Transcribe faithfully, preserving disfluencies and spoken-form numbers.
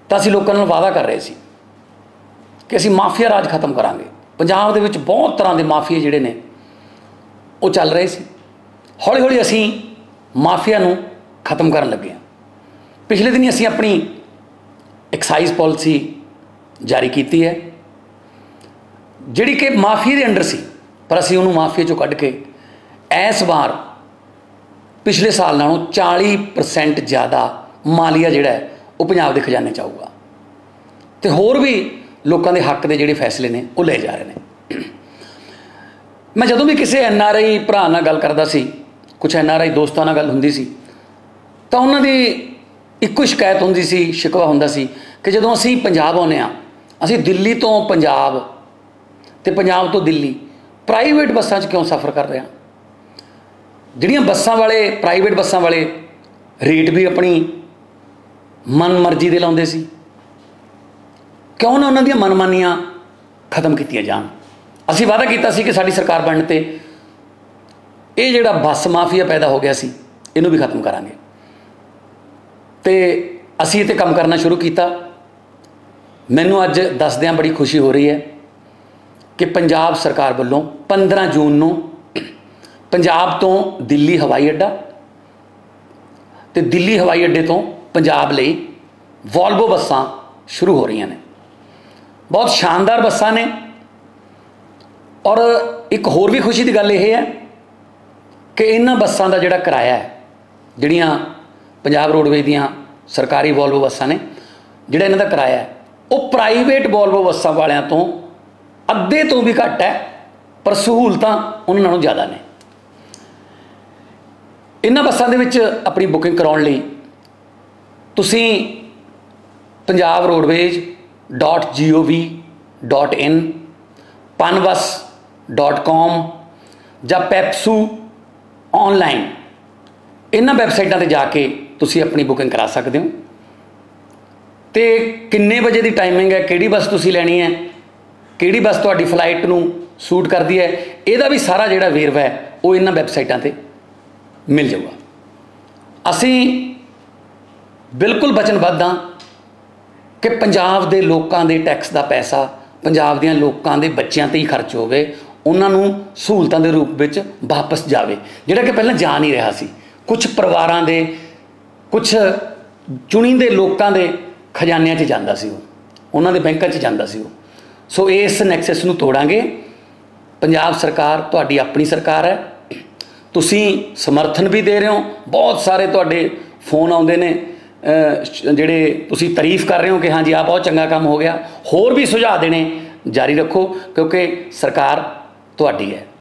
तो असीं लोकां नाल वादा कर रहे सी कि असीं माफिया राज खत्म करांगे। पंजाब दे विच बहुत तरह के माफिया जिहड़े ने वो चल रहे सी। हौली हौली असीं माफिया नूं खत्म करन लगे हां। पिछले दिन असीं अपनी एक्साइज पॉलिसी जारी की है जिहड़ी कि माफिया के अंडर सी, पर असीं उहनूं माफिया चों कढ के इस बार पिछले साल नालों चाली परसेंट ज़्यादा मालिया जिहड़ा है वो पंजाब के खजाने च आऊगा ते होर भी लोगों के हक के जिहड़े फैसले ने वो ले जा रहे हैं। मैं जदों भी किसी एन आर आई भरा नाल गल करदा सी, कुछ एन आर आई दोस्तों नाल गल हुंदी सी, तां उन्हां दी इक्को शिकायत हुंदी सी, शिकवा हुंदा सी कि जदों असीं पंजाब आउंदे आ, असीं दिल्ली तो पंजाब ते पंजाब तो दिल्ली प्राइवेट बसां च क्यों सफ़र कर रहे हैं। जिहड़ियां बसां वाले प्राइवेट बसां वाले रेट भी अपनी मन मर्जी दे लाउंदे सी, क्यों ना उन्हां दीयां मनमानियां खत्म कीतियां जाण। असीं वादा कीता सी कि साडी सरकार बनने ते ये जिहड़ा बस माफिया पैदा हो गया सी इहनूं भी खत्म करांगे ते असीं इह ते काम करना शुरू किया। मैनूं अज दसदिआं बड़ी खुशी हो रही है कि पंजाब सरकार वालों पंद्रह जून नूं पंजाब तो दिल्ली हवाई अड्डा ते दिल्ली हवाई अड्डे तो पंजाब लई वॉल्वो बसां शुरू हो रही ने। बहुत शानदार बसां ने और एक होर भी खुशी की गल यह है कि इन्हां बसां दा जिहड़ा किराया है, जिहड़ियां पंजाब रोडवेज दीयां सरकारी वॉल्वो बसां ने, जिहड़ा इन्हां दा किराया है वो प्राइवेट वॉल्वो बसां वालियां तो अद्धे तो भी घट है, पर सहूलतां उन्हां नालों ज़्यादा ने। इन्हां बसां दे विच अपनी बुकिंग कराउण लई तुसीं Punjab roadways dot G O V dot in, Punbus dot com या पैप्सू ऑनलाइन इन्हां वैबसाइटां ते जाके तुसीं अपनी बुकिंग करा सकते हो। तो किन्ने बजे की टाइमिंग है, किहड़ी बस तुसीं लैनी है, किहड़ी बस तुहाडी फ्लाइट नूं सूट करती है, इहदा भी सारा जिहड़ा वेरवा है वो इन्हां वैबसाइटां ते मिल जाऊगा। असीं बिल्कुल वचनबद्ध हाँ कि पंजाब दे लोकां दे टैक्स का पैसा पंजाब दियां लोकां दे बच्चियां ते ही खर्च होवे, उन्हां नूं सहूलतां दे रूप विच वापस जावे, जिहड़ा कि पहलां जा नहीं रहा सी। कुछ परिवारां दे कुछ चुनिंदे लोकां दे खजानिਆਂ 'ਚ ਜਾਂਦਾ ਸੀ, ਉਹ ਉਹਨਾਂ ਦੇ ਬੈਂਕਾਂ 'ਚ ਜਾਂਦਾ ਸੀ ਉਹ। सो इस नैक्सस ਨੂੰ ਤੋੜਾਂਗੇ। पंजाब सरकार ਤੁਹਾਡੀ अपनी सरकार है, ਤੁਸੀਂ समर्थन भी दे रहे हो, बहुत सारे ਤੁਹਾਡੇ फोन आउंदे ने ਜਿਹੜੇ ਤੁਸੀਂ तारीफ कर रहे हो कि हाँ जी आ बहुत चंगा काम हो गया। होर भी सुझाव देने जारी रखो क्योंकि सरकार ਤੁਹਾਡੀ है।